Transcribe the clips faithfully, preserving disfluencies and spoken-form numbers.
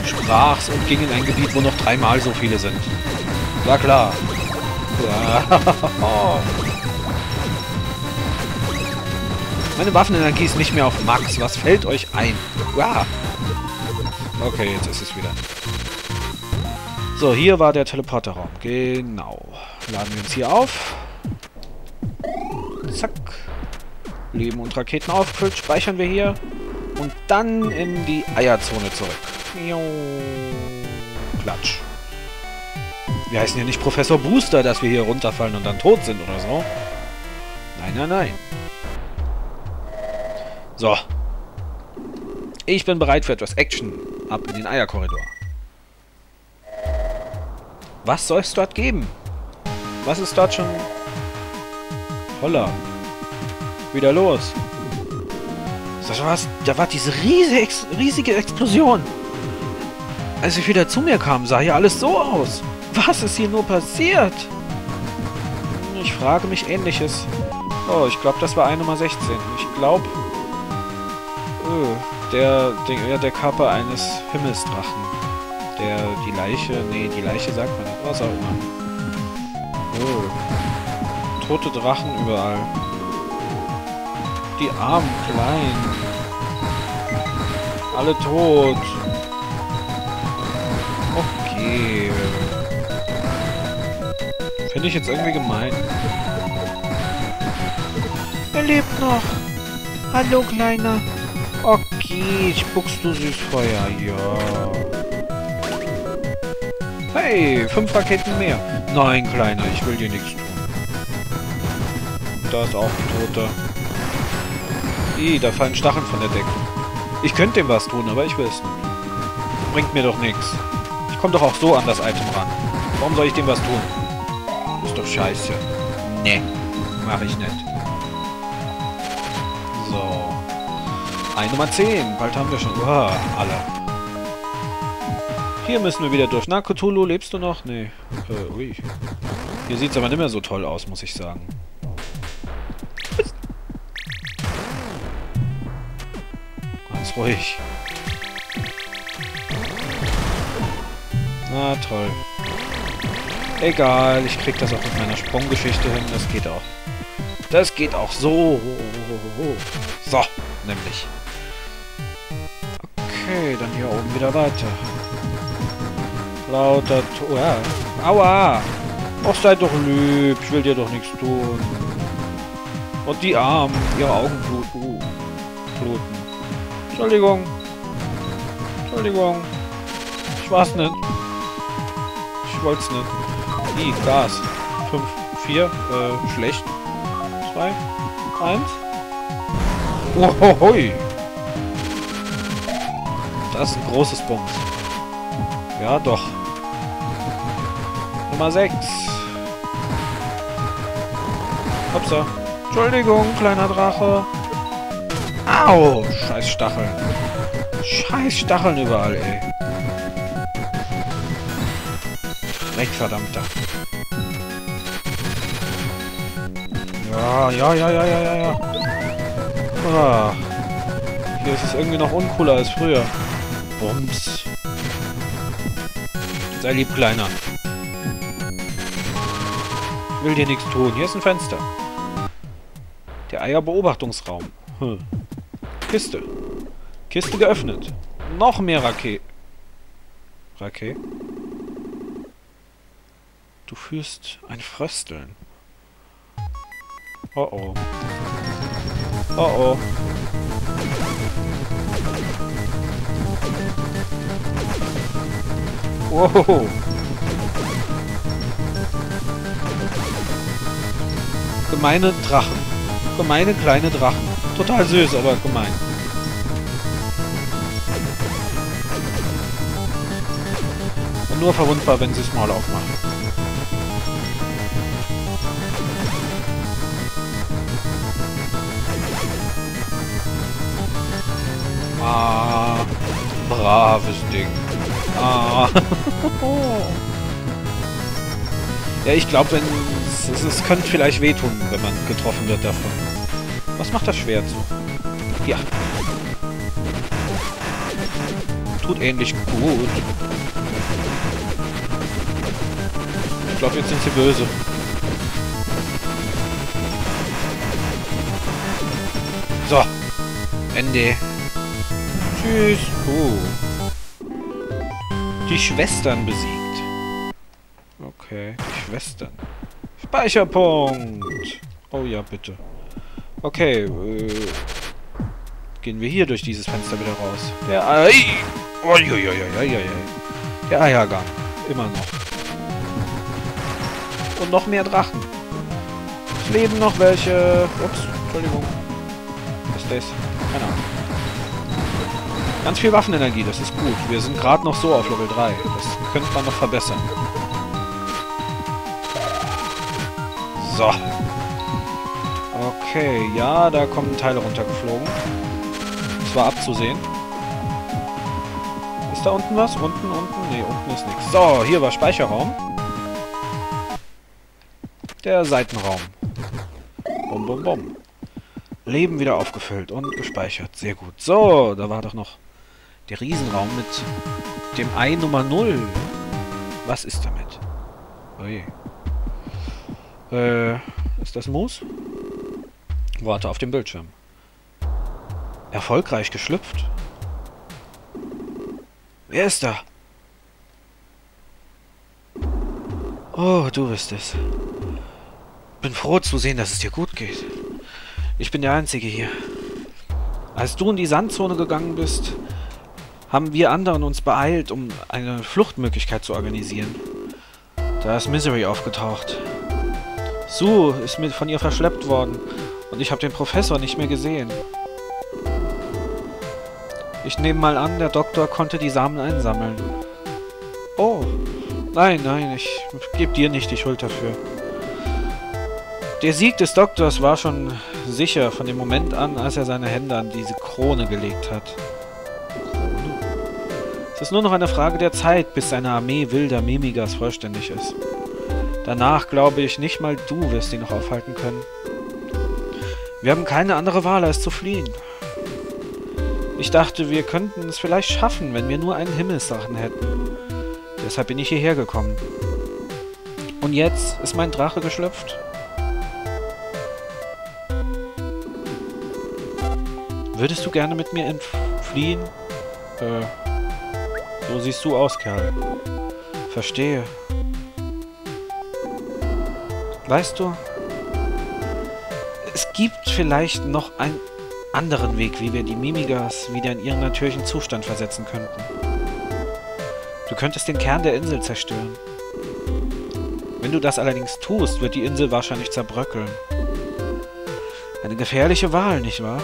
sprach's und ging in ein Gebiet, wo noch dreimal so viele sind. War klar. Meine Waffenenergie ist nicht mehr auf Max. Was fällt euch ein? Wow. Okay, jetzt ist es wieder. So, hier war der Teleporterraum. Genau. Laden wir uns hier auf. Zack. Leben und Raketen aufgefüllt. Speichern wir hier. Und dann in die Eierzone zurück. Klatsch. Wir heißen ja nicht Professor Booster, dass wir hier runterfallen und dann tot sind oder so. Nein, nein, nein. So. Ich bin bereit für etwas Action. Ab in den Eierkorridor. Was soll es dort geben? Was ist dort schon... Holla. Wieder los. Das war's. Da war diese riesige, Ex riesige Explosion. Als ich wieder zu mir kam, sah hier alles so aus. Was ist hier nur passiert? Ich frage mich Ähnliches. Oh, ich glaube, das war eine Nummer sechzehn. Ich glaube... Oh, der, der, ja, der Körper eines Himmelsdrachen. Der, die Leiche... Nee, die Leiche sagt man nicht. Was auch immer. Oh. Tote Drachen überall. Die armen Kleinen. Alle tot. Okay. Finde ich jetzt irgendwie gemein. Er lebt noch. Hallo, Kleiner. Okay, spuckst du Süßfeuer. Ja. Hey, fünf Raketen mehr. Nein, Kleiner, ich will dir nichts tun. Da ist auch ein Toter. Ih, da fallen Stacheln von der Decke. Ich könnte dem was tun, aber ich will es nicht. Bringt mir doch nichts. Ich komme doch auch so an das Item ran. Warum soll ich dem was tun? Ist doch scheiße. Nee, mache ich nicht. So. Eine Nummer zehn. Bald haben wir schon. Uah, alle. Hier müssen wir wieder durch. Na, Cthulhu, lebst du noch? Nee. Äh, ui. Hier sieht es aber nicht mehr so toll aus, muss ich sagen. Ganz ruhig. Na, toll. Egal, ich krieg das auch mit meiner Sprunggeschichte hin. Das geht auch. Das geht auch so. So, nämlich. Okay, dann hier oben wieder weiter. Lauter... To ja. Aua! Och, seid doch lieb. Ich will dir doch nichts tun. Und die Armen. Ihre Augen bluten. Uh, bluten. Entschuldigung. Entschuldigung. Ich war's nicht. Ich wollt's nicht. I, Gas. fünf, vier, äh, schlecht. zwei, eins. Ohohoi. Das ist ein großes Bums. Ja, doch. Nummer sechs. Hopsa. Entschuldigung, kleiner Drache. Au! Scheiß Stacheln. Scheiß Stacheln überall, ey. Weg, verdammter. Ja, ja, ja, ja, ja, ja, ja. Ah. Hier ist es irgendwie noch uncooler als früher. Bums. Sei lieb, Kleiner. Ich will dir nichts tun. Hier ist ein Fenster. Der Eierbeobachtungsraum. Hm. Kiste. Kiste geöffnet. Noch mehr Raketen. Raketen? Du fühlst ein Frösteln. Oh oh. Oh oh. Wow. Gemeine Drachen. Gemeine kleine Drachen. Total süß, aber gemein. Und nur verwundbar, wenn sie das Maul aufmachen. Ah, braves Ding. Ah. Ja, ich glaube, wenn es, es könnte vielleicht wehtun, wenn man getroffen wird davon. Was macht das Schwert so? Ja. tut ähnlich gut. Ich glaube, jetzt sind sie böse. So. Ende. Tschüss. Oh. Die Schwestern besiegt. Okay, die Schwestern. Speicherpunkt. Oh ja, bitte. Okay, äh... gehen wir hier durch dieses Fenster wieder raus. Der Ei... Uiuiuiuiui. Der Eiergang. Immer noch. Und noch mehr Drachen. Es leben noch welche... Ups, Entschuldigung. Was ist das? Keine Ahnung. Ganz viel Waffenenergie, das ist gut. Wir sind gerade noch so auf Level drei. Das könnte man noch verbessern. So. Okay, ja, da kommen Teile runtergeflogen. Das war abzusehen. Ist da unten was? Unten, unten? Ne, unten ist nichts. So, hier war Speicherraum. Der Seitenraum. Bum, bum, bum. Leben wieder aufgefüllt und gespeichert. Sehr gut. So, da war doch noch der Riesenraum mit dem Ei Nummer null. Was ist damit? Oje. Äh, ist das Moos? Warte auf dem Bildschirm. Erfolgreich geschlüpft. Wer ist da? Oh, du bist es. Bin froh zu sehen, dass es dir gut geht. Ich bin der Einzige hier. Als du in die Sandzone gegangen bist, haben wir anderen uns beeilt, um eine Fluchtmöglichkeit zu organisieren. Da ist Misery aufgetaucht. Sue ist mit von ihr verschleppt worden und ich habe den Professor nicht mehr gesehen. Ich nehme mal an, der Doktor konnte die Samen einsammeln. Oh, nein, nein, ich gebe dir nicht die Schuld dafür. Der Sieg des Doktors war schon sicher von dem Moment an, als er seine Hände an diese Krone gelegt hat. Krone? Es ist nur noch eine Frage der Zeit, bis seine Armee wilder Mimigas vollständig ist. Danach glaube ich, nicht mal du wirst ihn noch aufhalten können. Wir haben keine andere Wahl, als zu fliehen. Ich dachte, wir könnten es vielleicht schaffen, wenn wir nur einen Himmelsdrachen hätten. Deshalb bin ich hierher gekommen. Und jetzt ist mein Drache geschlüpft. Würdest du gerne mit mir entfliehen? Äh, so siehst du aus, Kerl. Verstehe. Weißt du, es gibt vielleicht noch einen anderen Weg, wie wir die Mimigas wieder in ihren natürlichen Zustand versetzen könnten. Du könntest den Kern der Insel zerstören. Wenn du das allerdings tust, wird die Insel wahrscheinlich zerbröckeln. Eine gefährliche Wahl, nicht wahr?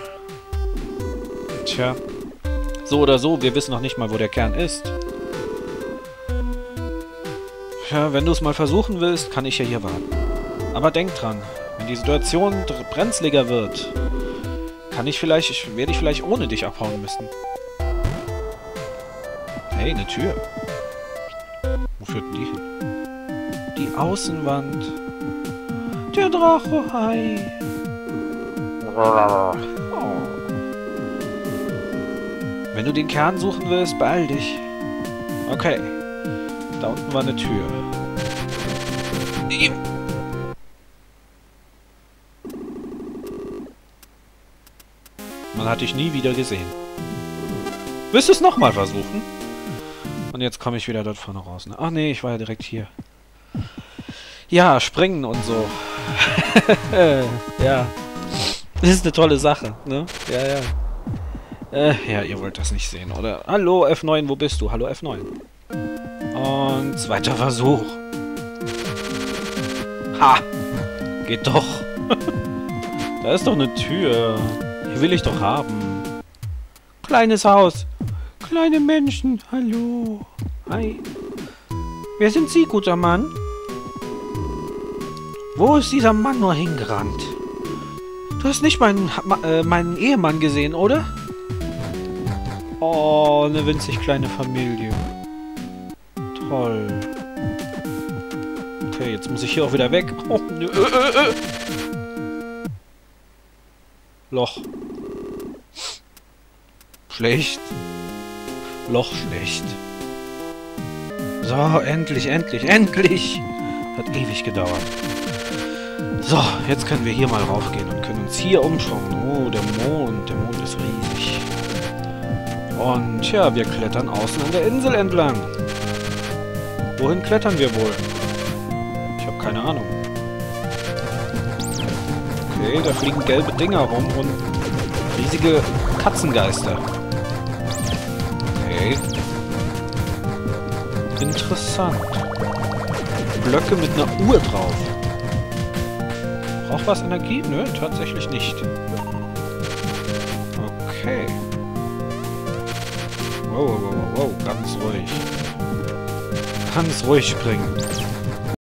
Tja, so oder so, wir wissen noch nicht mal, wo der Kern ist. Ja, wenn du es mal versuchen willst, kann ich ja hier warten. Aber denk dran, wenn die Situation brenzliger wird, kann ich vielleicht, werde ich vielleicht ohne dich abhauen müssen. Hey, eine Tür. Wo führt denn die hin? Die Außenwand. Der Drache, hi. Oh. Wenn du den Kern suchen willst, beeil dich. Okay. Da unten war eine Tür. Man hat dich nie wieder gesehen. Willst du es nochmal versuchen? Und jetzt komme ich wieder dort vorne raus. Ne? Ach nee, ich war ja direkt hier. Ja, springen und so. Ja. Das ist eine tolle Sache, ne? Ja, ja. Äh, ja, ihr wollt das nicht sehen, oder? Hallo, F neun, wo bist du? Hallo, F neun. Und zweiter Versuch. Ha! Geht doch. Da ist doch eine Tür. Die will ich doch haben. Kleines Haus. Kleine Menschen. Hallo. Hi. Wer sind Sie, guter Mann? Wo ist dieser Mann nur hingerannt? Du hast nicht meinen, äh, meinen Ehemann gesehen, oder? Oh, eine winzig kleine Familie. Toll. Okay, jetzt muss ich hier auch wieder weg. Oh, nö, äh, äh, äh. Loch. Schlecht. Loch schlecht. So, endlich, endlich, endlich! Hat ewig gedauert. So, jetzt können wir hier mal raufgehen und können uns hier umschauen. Oh, der Mond. Der Mond ist riesig. Und ja, wir klettern außen an der Insel entlang. Wohin klettern wir wohl? Ich habe keine Ahnung. Okay, da fliegen gelbe Dinger rum und riesige Katzengeister. Okay. Interessant. Blöcke mit einer Uhr drauf. Braucht was Energie? Nö, tatsächlich nicht. Okay. Wow, wow, wow, wow, ganz ruhig. Ganz ruhig springen.